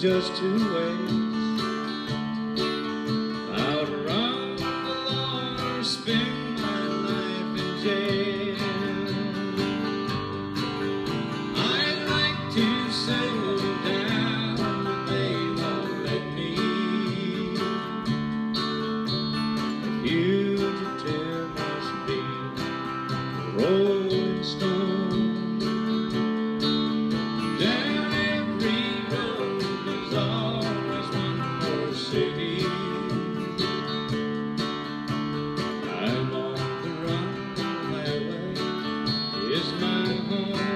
just two ways. I would run the law or spend my life in jail. I'd like to settle down, but they won't let me. A fugitive must be a rolling stone. City. I'm on the run, the highway is my home.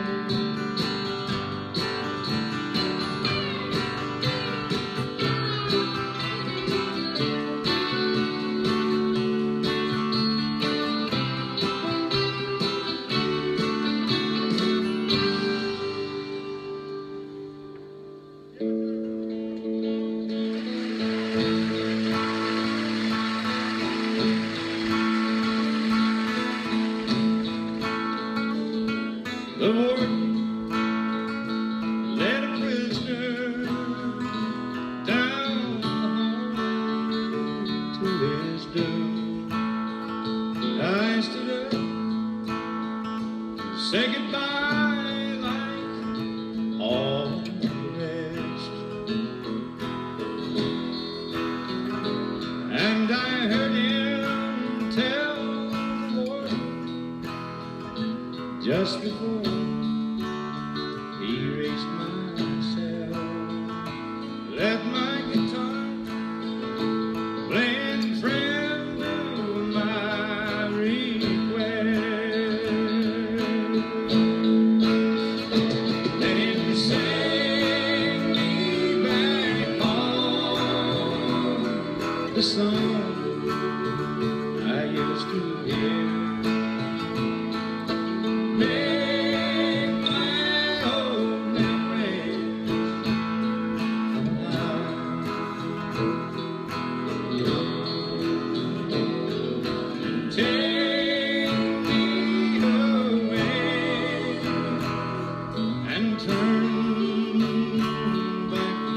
The warden led a prisoner down the hallway to his doom. I stood up to say goodbye like all the rest, and I heard him tell the warden just before he erased my cell, let my guitar play in friend of my request. Let him sing me back home, the song I used to hear. Make my old memories alive. Take me away and turn back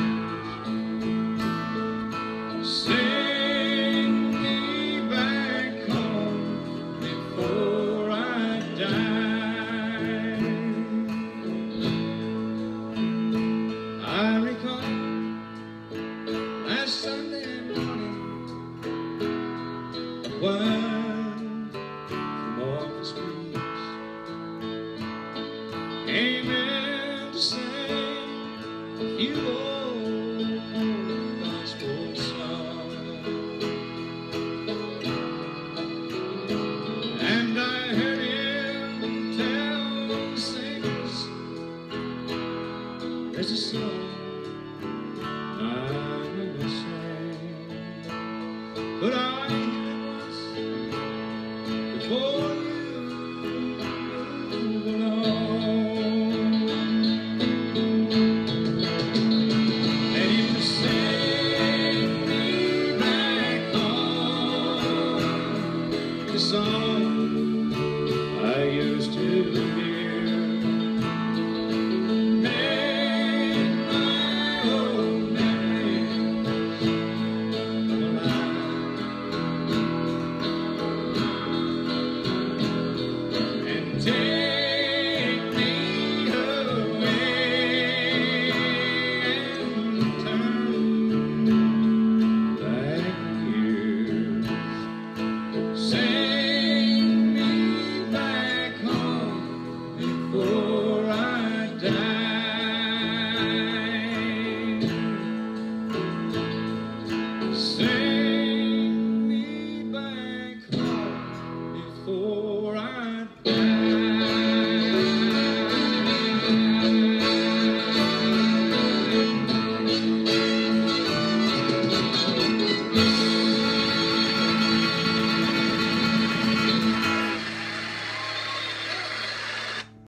years. Sing me back home before I die. I recall last Sunday morning, a while